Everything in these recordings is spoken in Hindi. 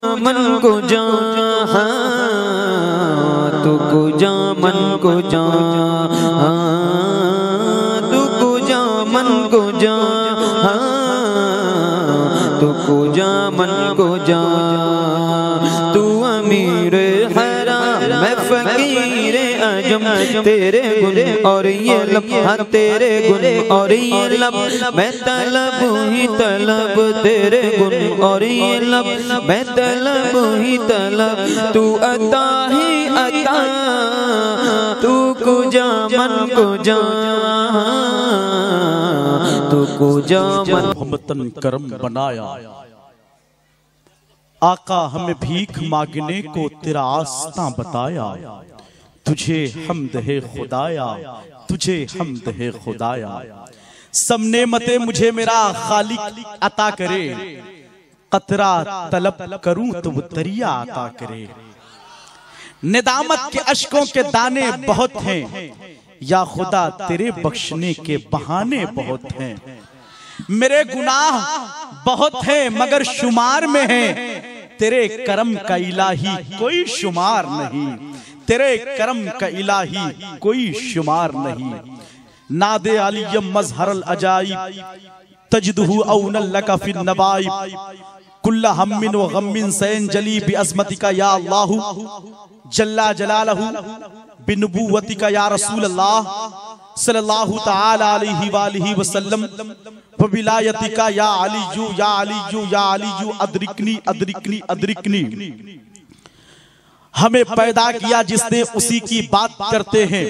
मन को जा तू को जा मन को जा तू को जा मन को जा तू को जा मन को जा तू अमीर हराम मैं फकीर अजम तेरे गुण और ये लब तेरे गुण और ये लब मैं तलब ही तलब तेरे गुण और ये लब मैं तलब ही तलब तू अता ही अता तू को जा मन को जा तू को जा मन हमतन करम बनाया आका हमें भीख मांगने को तेरा आस्था बताया तुझे हम्द है खुदाया तुझे हम्द है खुदाया सब नेमतें मुझे मेरा खालिक अता करे कतरा तलब करूं तो वो दरिया अता करे निदामत के अश्कों के दाने बहुत हैं या खुदा तेरे बख्शने के बहाने बहुत हैं मेरे गुनाह बहुत हैं मगर शुमार में हैं तेरे करम का इलाही कोई शुमार नहीं तेरे करम का इलाही कोई शुमार नहीं नादे आलियम मजहरल अजाइब तजदहु औनल लका फिन नवाइब कुल्ला हम्मिन व गम्मिन सैन जली बि अज़मतिका या अल्लाहु जल्ला जलालहु बिनुबुव्वतिका या रसूल अल्लाह सल्लल्लाहु तआला अलैहि वालिहि वसल्लम व विलायतिका या अलीयू या अलीयू या अलीयू अदरिकनी अदरिकनी अदरिकनी हमें पैदा किया जिसने उसी की बात करते हैं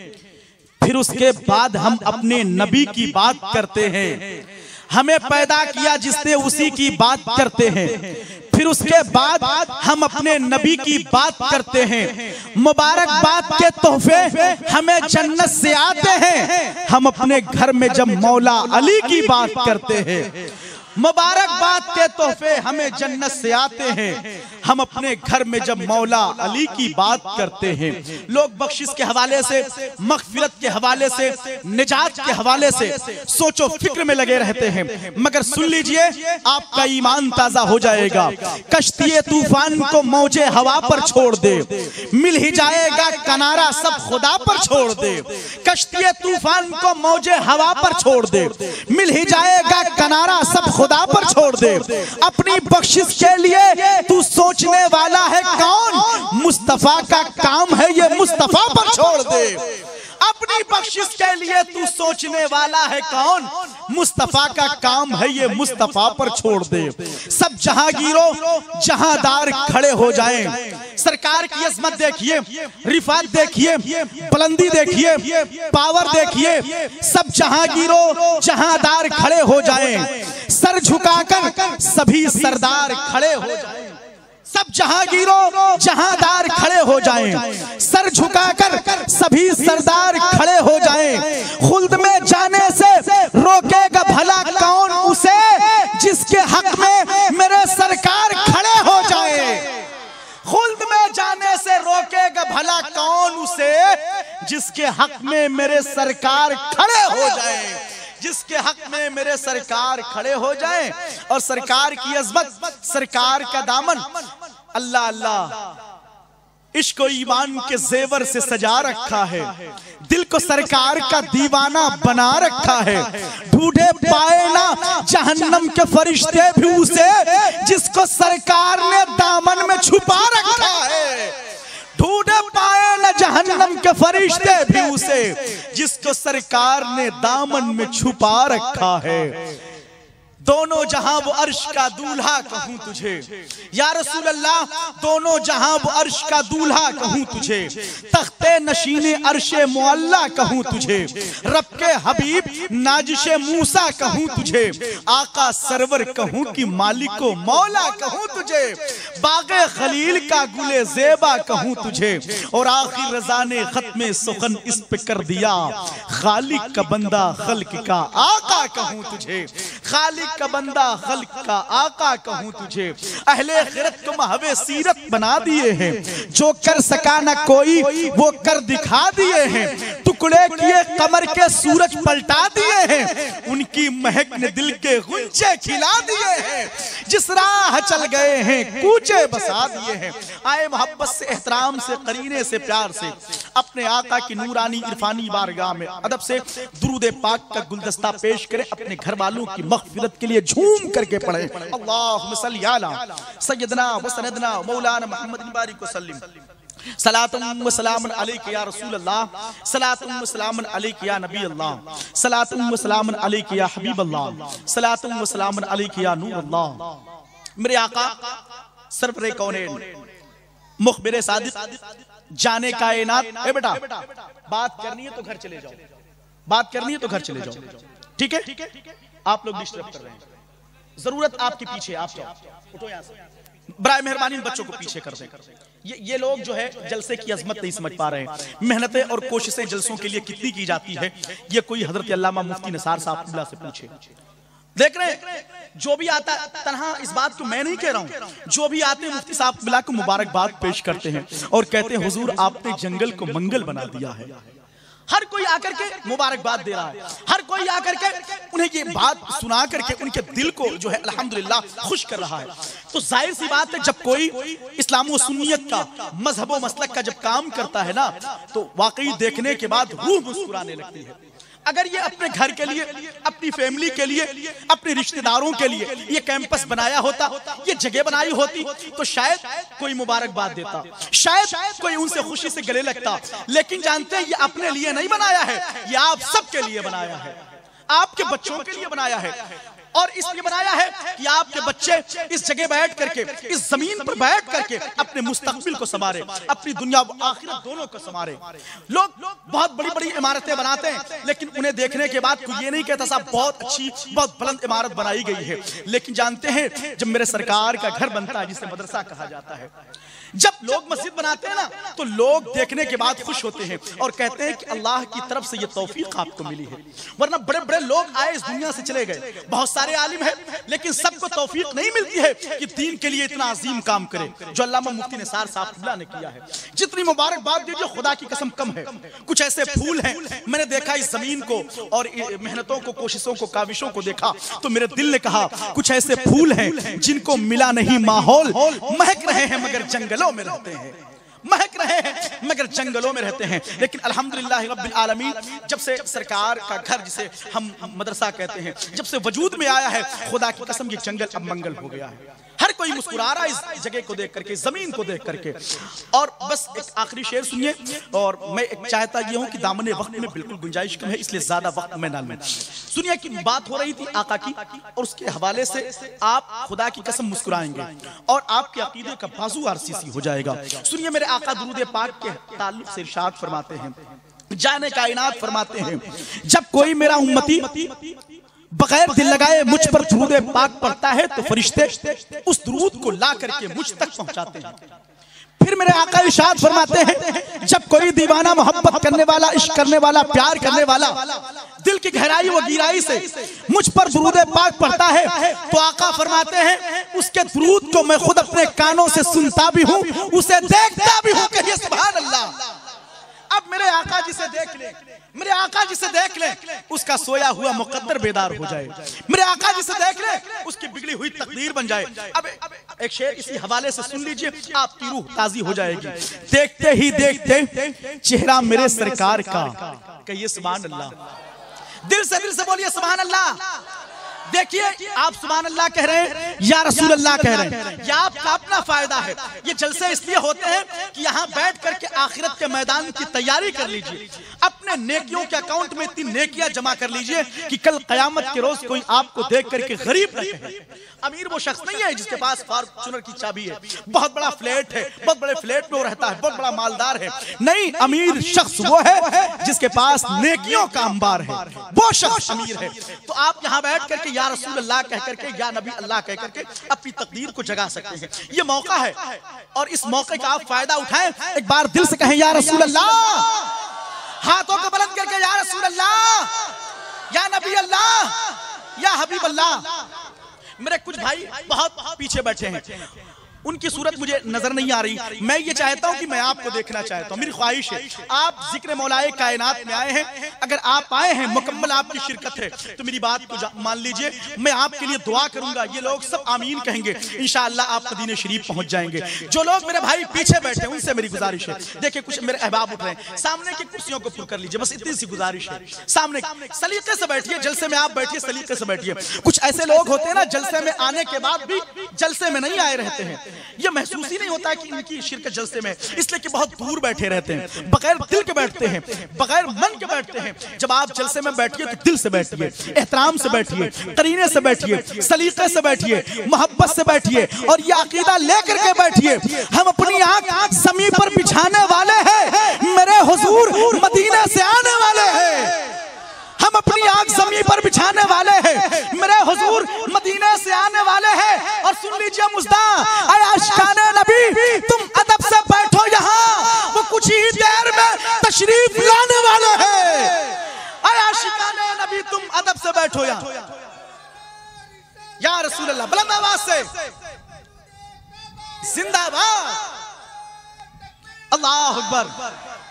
फिर उसके बाद हम अपने नबी की बात करते हैं हमें पैदा किया जिसने उसी की बात करते हैं फिर उसके बाद हम अपने नबी की बात करते हैं मुबारकबाद के तोहफे हमें जन्नत से आते हैं हम अपने घर में जब मौला अली की बात करते हैं मुबारकबाद के तोहफे हमें जन्नत से आते हैं हम अपने घर में जब मौला अली की बात करते हैं लोग बख्शिश के हवाले से मगफिरत के हवाले से निजात के हवाले से सोचो फिक्र में लगे रहते हैं मगर सुन लीजिए आपका ईमान ताजा हो जाएगा कश्ती तूफान को मौजे हवा पर छोड़ दे मिल ही जाएगा किनारा सब खुदा पर छोड़ दे कश्ती तूफान को मौजे हवा पर छोड़ दे मिल ही जाएगा किनारा सब खुदा पर छोड़ दे अपनी बख्शिश के लिए तू सोचने वाला है कौन मुस्तफा का काम है ये मुस्तफा पर छोड़ दे अपनी बख्शिश के लिए तू सोचने वाला है कौन मुस्तफा का काम है ये मुस्तफा पर छोड़ दे सब जहांगीरों जहांदार खड़े हो जाएं सरकार की अजमत देखिए रिफात देखिए बुलंदी देखिए पावर देखिए सब जहांगीरों जहांदार खड़े हो जाएं सर झुकाकर सभी सरदार खड़े हो जाएं सब जहांगीरों जहांदार खड़े हो जाएं सर झुकाकर सभी सरदार खड़े हो जाएं खुल्द में जाने से रोकेगा भला कौन उसे जिसके हक में मेरे सरकार खड़े हो जाएं खुल्द में जाने से रोकेगा भला कौन उसे जिसके हक में मेरे सरकार खड़े हो जाएं जिसके हक में मेरे सरकार खड़े हो जाएं और सरकार की अज़मत सरकार का दामन अल्लाह अल्लाह इश्क और ईमान के जेवर से सजा रखा है दिल को सरकार का दीवाना बना रखा है ढूंढे पाए ना जहन्नम के फरिश्ते भी उसे जिसको सरकार ने दामन में छुपा रखा है ढूंढे पाए न जहन्नम के फरिश्ते भी उसे जिसको सरकार ने दामन में छुपा रखा है दोनों जहां वो अर्श का दूल्हा कहूं तुझे या रसूल अल्लाह दोनों जहां वो अर्श का दूल्हा कहूं तुझे तख्ते नशीने अर्शे मुअल्ला कहूं तुझे रब के हबीब नाजिशे मूसा कहूं तुझे आका सरवर कहूं कि मालिको मौला कहूं तुझे बागे खलील का गुले ज़ेबा कहूं तुझे और आखिर रज़ा ने खत्मे सुखन इस पे कर दिया खालिक का बंदा खल्क का आका कहूं तुझे खालिक का बंदा, खल्क का आका कहूं तुझे। अहले खिरत को महवे सीरत बना दिए हैं, जो कर सका न कोई वो कर दिखा दिए हैं। टुकड़े किए कमर के सूरज पलटा दिए हैं, उनकी महक ने दिल के गुंजे खिला दिए हैं। जिस राह चल गए हैं कूचे बसा दिए हैं। आए मोहब्बत से, एहतराम से, करीने से, प्यार से अपने आका की नूरानी इरफानी बारगाह में अदब से दुरूद पाक का गुलदस्ता पेश करें। अपने घर वालों की मग़फ़िरत के लिए झूम करके पढ़ें। अल्लाहुम्मा सल्ली अला सय्यदना व सनदना मौलाना मुहम्मद बारिक व सल्लिम। सलातुम व सलामुन अलैका या रसूल अल्लाह, सलातुम व सलामुन अलैका या नबी अल्लाह, सलातुम व सलामुन अलैका या हबीब अल्लाह, सलातुम व सलामुन अलैका या नूर अल्लाह। मेरे आका सरवरे कौनैन मुखबिर सादिक जाने कायनात। ए बेटा, बात करनी है तो घर चले जाओ, बात करनी है तो घर चले जाओ, ठीक है? आप लोग डिस्टर्ब कर रहे हैं, जरूरत आपके पीछे, आप जाओ, उठो यहां से। बराए मेहरबानी बच्चों को पीछे कर दें। ये लोग जो है जलसे की अजमत नहीं समझ पा रहे हैं। मेहनतें और कोशिशें जलसों के लिए कितनी की जाती है, ये कोई हजरत अल्लामा मुफ्ती निसार साहब से पूछे। देख रहे हैं, जो भी आता, तन्हा इस बात को मैं नहीं कह रहा हूं, जो भी आते हैं मुफ्ती साहब बिला को मुबारकबाद पेश करते हैं और कहते हैं हुजूर आपने जंगल को मंगल बना दिया है। हर कोई आकर के मुबारकबाद दे रहा है, हर कोई आकर के उन्हें ये बात सुना करके उनके दिल को जो है अल्हम्दुलिल्लाह खुश कर रहा है। तो जाहिर सी बात है, जब कोई इस्लाम व सुन्नियत का, मजहब व मसलक का जब काम करता है ना, तो वाकई देखने के बाद रूह मुस्कुराने लगती है। अगर ये अपने घर के लिए, अपनी फैमिली के लिए, अपने रिश्तेदारों के लिए ये कैंपस बनाया होता, ये जगह बनाई होती, तो शायद कोई मुबारकबाद देता, शायद कोई उनसे खुशी से गले लगता। लेकिन जानते हैं, ये अपने लिए नहीं बनाया है, ये आप सबके लिए बनाया है, आपके बच्चों के लिए बनाया है। और इसलिए बनाया है कि आपके बच्चे इस जगह बैठ करके, इस जमीन पर बैठ करके अपने मुस्तकबिल को संवारे, अपनी दुनिया व आखिरत दोनों को संवारे। लोग बहुत बड़ी बड़ी इमारतें बनाते हैं, लेकिन उन्हें देखने के बाद कोई ये नहीं कहता साहब बहुत अच्छी, बहुत बुलंद इमारत बनाई गई है। लेकिन जानते हैं, जब मेरे सरकार का घर बनता है, जिसे मदरसा कहा जाता है, जब लोग मस्जिद बनाते हैं ना, तो लोग देखने के बाद खुश होते हैं और कहते हैं कि अल्लाह की तरफ से ये तौफीक आपको मिली है। वरना बड़े बड़े लोग आए, इस दुनिया से चले गए, बहुत सारे आलिम हैं, लेकिन सबको तौफीक नहीं मिलती है कि दीन के लिए इतना अजीम काम करे जो अल्लामा मुफ्ती निसार साहब ने किया है। जितनी मुबारकबाद दीजिए, खुदा की कसम कम है। कुछ ऐसे फूल हैं, मैंने देखा इस जमीन को और मेहनतों को, कोशिशों को, काविशों को देखा तो मेरे दिल ने कहा कुछ ऐसे फूल हैं जिनको मिला नहीं माहौल, महक रहे हैं मगर जंगलों में रहते हैं, महक रहे हैं मगर जंगलों में रहते हैं। लेकिन अल्हम्दुलिल्लाह रब्बिल आलमीन, जब से सरकार का घर, जिसे हम मदरसा कहते हैं, जब से वजूद में आया है, खुदा की कसम ये जंगल अब मंगल हो गया है। हर कोई मुस्कुरा रहा है इस जगह को देख करके, जमीन को देख करके। और बस एक आखिरी शेर सुनिए, और मैं एक चाहता ये हूं कि दामने वक्त में बिल्कुल गुंजाइश कम है, इसलिए ज्यादा वक्त मैं ना लूं। सुनिए कि बात हो रही थी आका की, और उसके हवाले से आप खुदा की कसम मुस्कुराएंगे और आपके अकीदे का बाजू आरसीसी हो जाएगा। सुनिए, मेरे आका दुरूद पाक के ताल्लुक से इरशाद फरमाते हैं, जाने कायनात फरमाते हैं, जब कोई मेरा उम्मती बगैर दिल लगाए मुझ पर दुरूद पाक पढ़ता है तो फरिश्ते उस दुरूद को ला करके मुझ तक पहुंचाते हैं। फिर मेरे आका इरशाद फरमाते हैं, जब कोई दीवाना मोहब्बत करने वाला, इश्क करने वाला, प्यार करने वाला दिल की गहराई व गहराई से मुझ पर दुरूद पाक पढ़ता है तो आका फरमाते हैं उसके दुरूद को मैं खुद अपने कानों से सुनता भी हूँ, उसे देखता भी हूँ। कहिए सुभान अल्लाह। अब मेरे आका जिसे देख ले, मेरे आका जिसे देख ले, उसका सोया हुआ मुकद्दर बेदार हो जाए। मेरे आका जिसे देख ले, उसकी बिगड़ी हुई तकदीर बन जाए। अब एक शेर इसी हवाले से सुन लीजिए, आपकी रूह ताजी हो जाएगी। देखते ही देखते चेहरा मेरे सरकार का, कहिए सुभान अल्लाह। दिल से बोलिए सुभान अल्लाह। देखिए, आप सुभान अल्लाह कह रहे हैं या रसूल अल्लाह कह रहे हैं, यह आपका अपना फायदा है। ये जलसे इसलिए होते हैं कि यहाँ बैठ करके आखिरत के मैदान की तैयारी कर लीजिए, अपने नेकियों के अकाउंट में इतनी नेकियां जमा कर लीजिए कि कल कयामत के रोज कोई आपको देख करके गरीब न कहे। अमीर वो शख्स नहीं है जिसके पास फॉर्च्यूनर की चाबी है, बहुत बड़ा फ्लैट है, बहुत बड़े फ्लैट में वो रहता है, बहुत बड़ा मालदार है। नहीं, अमीर शख्स वो है जिसके पास नेकियों का अंबार है, वो शख्स अमीर है। तो आप यहाँ बैठ करके या रसूल अल्लाह कह करके, या नबी अल्लाह कह करके अपनी तकदीर को जगा सकते हैं। ये मौका है और इस मौके का आप फायदा उठाएं। एक बार दिल से कहें या रसूल अल्लाह, हाथों को बुलंद करके या रसूल अल्लाह, या नबी अल्लाह। या हबीब अल्लाह। मेरे कुछ भाई बहुत पीछे बैठे हैं, उनकी सूरत मुझे नजर नहीं आ रही। मैं ये चाहता हूं कि मैं आपको देखना चाहता हूं, मेरी ख्वाहिश है। आप जिक्र मौलाए कायनात में आए हैं, अगर आप आए हैं, मुकम्मल आपकी शिरकत है, तो मेरी बात को मान लीजिए। मैं आपके लिए दुआ करूंगा, ये लोग सब आमीन कहेंगे, इंशाअल्लाह आप मदीने शरीफ पहुंच जाएंगे। जो लोग मेरे भाई पीछे बैठे उनसे मेरी गुजारिश है, देखिए कुछ मेरे अहबाब उठ रहे हैं, सामने की कुर्सियों को पुर कर लीजिए, बस इतनी सी गुजारिश है। सामने सलीके से बैठिए, जलसे में आप बैठिए, सलीके से बैठिए। कुछ ऐसे लोग होते हैं ना, जलसे में आने के बाद भी जलसे में नहीं आए रहते हैं, ये महसूस ही नहीं होता कि इनकी शिरकत जलसे में, इसलिए कि बहुत दूर बैठे रहते हैं, बगैर दिल के बैठते हैं, बगैर मन के बैठते हैं। जब आप जलसे में बैठिए तो दिल से बैठिए, एहतराम से बैठिए, करीने से बैठिए, सलीके से बैठिए, मोहब्बत से बैठिए और ये अकीदा लेकर के बैठिए। हम अपनी आंख ज़मीन पर बिछाने वाले हैं, मेरे हुजूर मदीने से आने वाले हैं। हम अपनी आंख ज़मीन पर बिछाने वाले हैं, मेरे हुजूर मदीने से आने वाले हैं। और सुन लीजिए मुज़्दा, ऐ आशिकाने नबी तुम अदब से बैठो यहाँ, वो कुछ ही देर में तशरीफ लाने वाले हैं। ऐ आशिकाने नबी तुम अदब से बैठो यहाँ। या रसूल अल्लाह, बुलंद आवाज से जिंदाबाद, अल्लाह अकबर,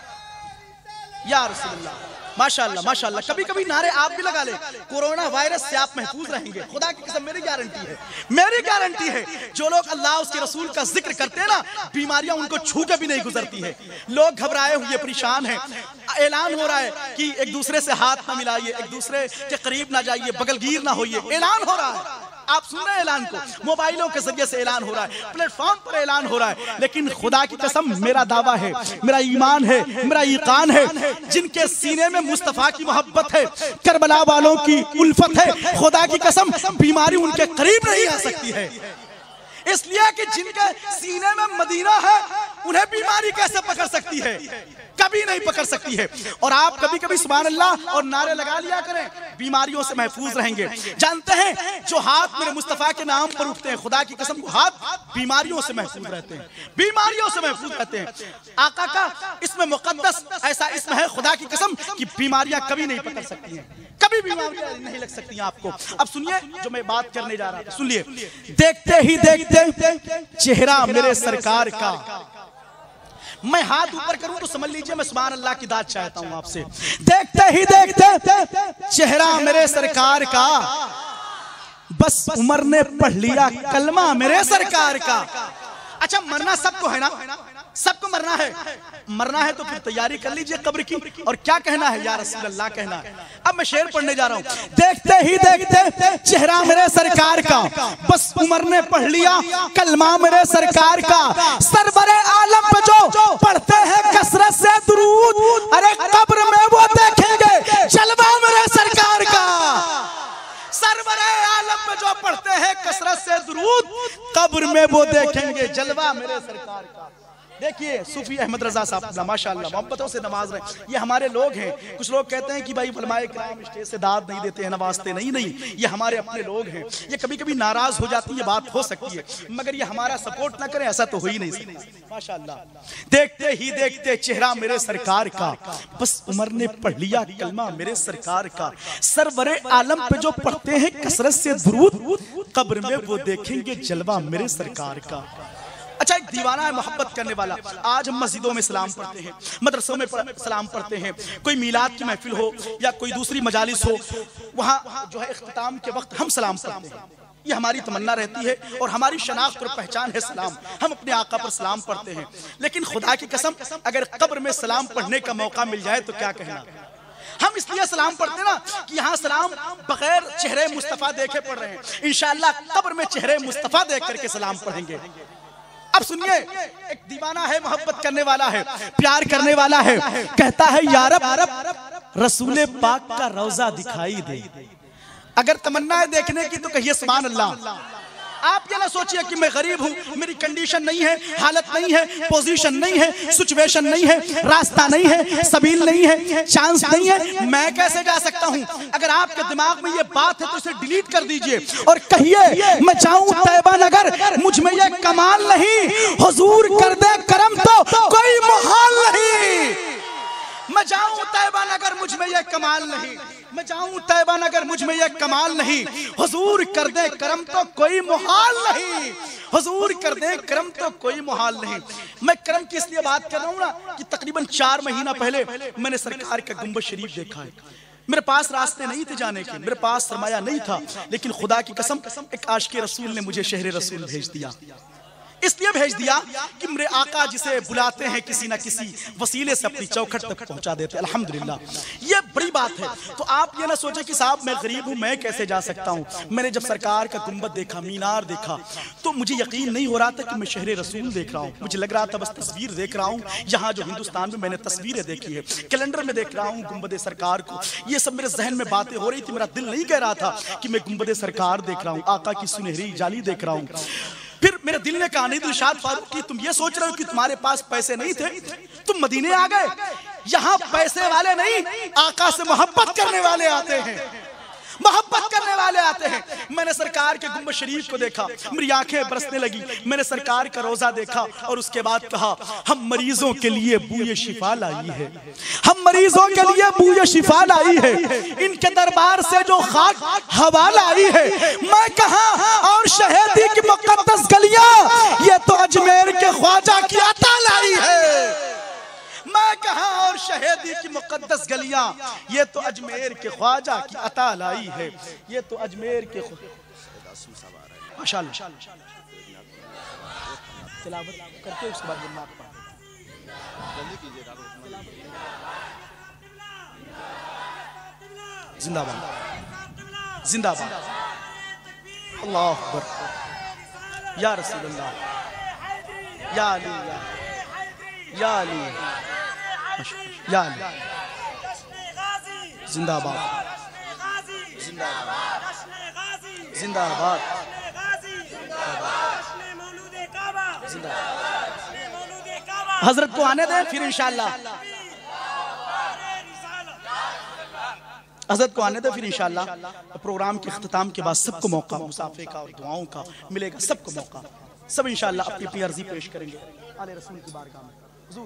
या रसूल अल्लाह, माशाअल्लाह माशाअल्लाह। कभी कभी नारे आप भी लगा ले, कोरोना वायरस से आप महफूज रहेंगे, खुदा की कसम मेरी गारंटी है, मेरी गारंटी है। जो लोग अल्लाह उसके रसूल का जिक्र करते हैं ना, बीमारियां उनको छू के भी नहीं गुजरती है। लोग घबराए हुए परेशान हैं, ऐलान हो रहा है कि एक दूसरे से हाथ ना मिलाइए, एक दूसरे के करीब ना जाइए, बगलगीर ना होइए, ऐलान हो रहा है। आप सुन रहे हैं ऐलान को, मोबाइलों के जरिए से ऐलान हो रहा है, प्लेटफॉर्म पर ऐलान हो रहा है। लेकिन खुदा की कसम मेरा दावा है, मेरा ईमान है, मेरा यकीन है, जिनके सीने में मुस्तफा की मोहब्बत है, करबला वालों की उल्फत है, खुदा की कसम बीमारी उनके करीब नहीं आ सकती है। इसलिए कि जिनके सीने में मदीना है, उन्हें बीमारी कैसे पकड़ सकती है? कभी नहीं पकड़ सकती है। और आप कभी कभी सुभान अल्लाह और नारे लगा लिया करें, बीमारियों से महफूज रहेंगे। जानते हैं जो हाथ मेरे मुस्तफा के नाम पर उठते हैं, खुदा की कसम हाथ बीमारियों से महफूज रहते हैं, बीमारियों से महफूज रहते हैं। आका का इसमें मुकद्दस ऐसा इसमें है, खुदा की कसम कि बीमारियां कभी नहीं पकड़ सकती हैं, कभी बीमारियां नहीं लग सकती हैं आपको। अब सुनिए जो मैं बात करने जा रहा था, सुनिए। देखते ही देखते चेहरा मेरे सरकार का, मैं हाथ ऊपर करूं तो समझ लीजिए मैं सुभान अल्लाह की दाद चाहता हूं आपसे। देखते ही देखते चेहरा मेरे सरकार का, बस उमर ने पढ़ लिया कलमा मेरे सरकार का। अच्छा मरना सबको है ना, सबको मरना है, मरना है तो फिर तैयारी कर लीजिए कब्र की। और क्या कहना है? या रसूल अल्लाह कहना है। अब मैं शेर पढ़ने जा रहा हूं। देखते ही देखते चेहरा मेरे सरकार का, बस उमर ने पढ़ लिया कलमा मेरे सरकार का। सरवरे आलम पे जो पढ़ते हैं कसरत से दुरूद, अरे कब्र में वो देखेंगे जलवा मेरे सरकार का। सरवरे आलम में जो पढ़ते हैं कसरत से दुरूद, कब्र में वो देखेंगे जलवा मेरे सरकार का। देखिए सूफी अहमद रजा साहब माशाअल्लाह मोहब्बतों से नवाज रहे हैं, ये हमारे लोग हैं। कुछ लोग कहते हैं कि भाई उलमाए किराम स्टेज से दाद नहीं देते हैं, नवाजते नहीं, नहीं ये हमारे अपने लोग हैं। ये कभी कभी नाराज हो जाती है, बात हो सकती है, मगर ये हमारा सपोर्ट ना करें ऐसा तो हो ही नहीं सकता। माशाअल्लाह। देखते ही देखते चेहरा मेरे सरकार का, बस उमर ने पढ़ लिया कलमा मेरे सरकार का। सरवरे आलम पे जो पढ़ते हैं कसरत से दुरूद, कब्र में वो देखेंगे जलवा मेरे सरकार का। अच्छा एक दीवाना है मोहब्बत करने वाला, आज हम मस्जिदों में सलाम पढ़ते हैं, मदरसों में सलाम पढ़ते हैं, कोई मीलाद की महफिल हो या कोई दूसरी मजालिस हो, वहाँ जो है इख्तिताम के वक्त हम सलाम पढ़ते हैं। ये हमारी तमन्ना रहती है और हमारी शनाख्त और पहचान है सलाम, हम अपने आका पर सलाम पढ़ते हैं। लेकिन खुदा की कसम अगर कब्र में सलाम पढ़ने का मौका मिल जाए तो क्या कहना। हम इसलिए सलाम पढ़ते ना कि यहाँ सलाम बगैर चेहरे मुस्तफा देखे पढ़ रहे हैं, इंशाअल्लाह कब्र में चेहरे मुस्तफा देख करके सलाम पढ़ेंगे। अब सुनिए एक दीवाना है, मोहब्बत करने वाला है, प्यार करने वाला है, कहता है या रब रसूले पाक का रोजा दिखाई दे। अगर तमन्ना है देखने की तो कहिए सुभान अल्लाह। आप ये ना सोचिए कि मैं गरीब हूँ, मेरी कंडीशन नहीं है, हालत नहीं है, पोजीशन नहीं है, सिचुएशन नहीं है, रास्ता नहीं है, सबील नहीं है, चांस नहीं है, मैं कैसे जा सकता हूँ। अगर आपके दिमाग में ये बात है तो इसे डिलीट कर दीजिए और कहिए मैं जाऊँ तैयबा नगर, मुझ में ये कमाल नहीं, हुजूर कर दे करम तो कोई मुहाल नहीं। मैं जाऊँ तैयबा नगर, मुझ में ये कमाल नहीं। मैं जाऊं तैबा नगर, मुझ में ये कमाल नहीं, हुजूर कर दे करम तो कोई मुहाल नहीं, हुजूर कर दे करम तो कोई मुहाल नहीं। मैं करम की इसलिए बात कर रहा हूं ना कि तकरीबन 4 महीना पहले मैंने सरकार का गुंबद शरीफ देखा है। मेरे पास रास्ते नहीं थे जाने के, मेरे पास सरमाया नहीं था, लेकिन खुदा की कसम एक आशिक़े रसूल ने मुझे शहर रसूल भेज दिया। इसलिए भेज दिया कि मेरे आका जिसे बुलाते हैं किसी ना किसी वसीले से अपनी चौखट तक पहुंचा देते। अल्हम्दुलिल्लाह, ये बड़ी बात है। तो आप ये ना सोचे कि साहब मैं गरीब हूं, मैं कैसे जा सकता हूं। मैंने जब सरकार का गुंबद देखा, मीनार देखा, तो मुझे यकीन नहीं हो रहा था कि मैं शहर रसूल देख रहा हूं। मुझे लग रहा था बस तस्वीर देख रहा हूं। यहाँ जो हिंदुस्तान में मैंने तस्वीरें देखी है, कैलेंडर में देख रहा हूँ गुंबद सरकार को, ये सब मेरे जहन में बातें हो रही थी। मेरा दिल नहीं कह रहा था कि मैं गुंबद सरकार देख रहा हूँ, आका की सुनहरी जाली देख रहा हूँ। फिर मेरे दिल ने कहा नहीं दिलशाद फारूक कि तुम ये सोच रहे हो कि तुम्हारे पास पैसे नहीं थे, तुम मदीने आ गए। यहाँ पैसे वाले नहीं, आका से मोहब्बत करने वाले आते हैं, मोहब्बत करने वाले आते हैं। मैंने सरकार के गुंबद शरीफ को देखा, मेरी आंखें बरसने लगी। मैंने सरकार का रोजा देखा और उसके बाद कहा हम मरीजों के लिए बूए शिफा लाई है, हम मरीजों के लिए बूए शिफा लाई है। इनके दरबार से जो खाक हवा लाई है, मैं कहां और शहदी की मुकद्दस गलियां, ये तो अजमेर के ख्वाजा की अता लाई है। मैं कहां और शहदी की मुकद्दस गलियां, ये तो अजमेर के ख्वाजा की अता लाई है, ये तो अजमेर के माशाअल्लाह तिलावत करके उसके बाद जल्दी कीजिएगा। जिंदाबाद जिंदाबाद, अल्लाह अकबर, या रसूल अल्लाह, या अली, या अली, या अली, जिंदाबाद जिंदाबाद जिंदाबाद हजरत को आने दें, फिर इंशाअल्लाह हजरत को आने दें, फिर इंशाअल्लाह प्रोग्राम के इख्तिताम के बाद सबको मौका मुसाफे का और दुआओं का मिलेगा, सबको मौका, सब इंशाअल्लाह अपनी अपनी अर्जी पेश करेंगे आले रसूल की बारगाह में। हुजूर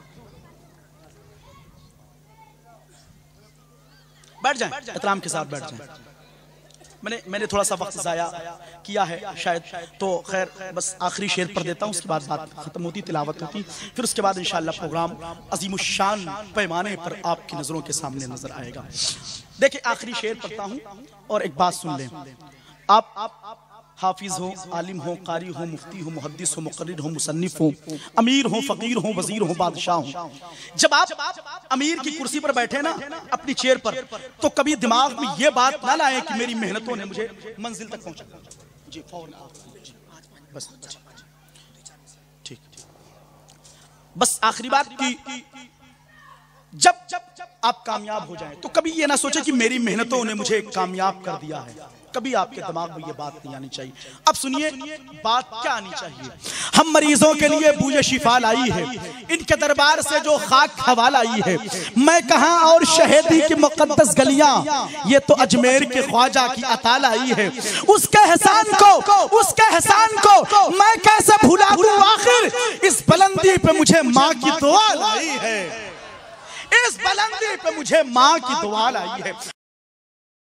बैठ जाएं, एहतराम के साथ बैठ जाएं। मैंने थोड़ा सा वक्त ज़ाया किया है शायद, तो खैर बस आखिरी शेर पढ़ देता हूँ, उसके बाद बात खत्म होती, तिलावत होती, फिर उसके बाद इंशाअल्लाह प्रोग्राम अजीमुशान पैमाने पर आपकी नज़रों के सामने नजर आएगा। देखिए आखिरी शेर पढ़ता हूँ और एक बात सुन लें। आप हाफिज हो, आलिम हो, कारी हो, मुफ्ती हो, मुहद्दिस हो, मुकर्रिर हो, मुसन्निफ हो, अमीर हो, फकीर हो, वजीर हो, बादशाह हो, जब आप अमीर की कुर्सी पर बैठे ना अपनी चेयर पर, तो कभी दिमाग में ये बात ना लाएं कि मेरी मेहनतों ने मुझे मंजिल तक पहुंचा। जी बस ठीक, बस आखिरी बात की जब आप कामयाब हो जाएं तो कभी ये ना सोचे कि मेरी मेहनतों ने मुझे कामयाब कर दिया है। कभी आपके दिमाग में ये बात नहीं आनी चाहिए। अब सुनिए बात क्या आनी चाहिए। हम मरीजों के लिए बूए शिफा लाई है, इनके दरबार से जो खाक हवा लाई है, मैं कहां और शहदी की मुकद्दस गलियां, ये तो अजमेर के ख्वाजा की अता लाई है। उसके एहसान को मैं कैसे भुला दूं, आखिर इस बुलंदी पे मुझे माँ की दुआ लाई है, इस बुलंदी पे मुझे माँ की दुआ लाई है।